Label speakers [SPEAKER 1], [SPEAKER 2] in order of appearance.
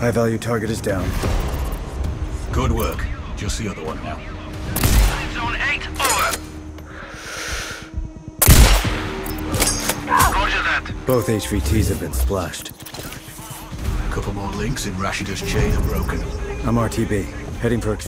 [SPEAKER 1] High-value target is down.
[SPEAKER 2] Good work. Just the other one now.
[SPEAKER 3] Zone 8, over. Roger that.
[SPEAKER 1] Both HVTs have been splashed.
[SPEAKER 2] A couple more links in Rashida's chain are broken.
[SPEAKER 1] I'm RTB, heading for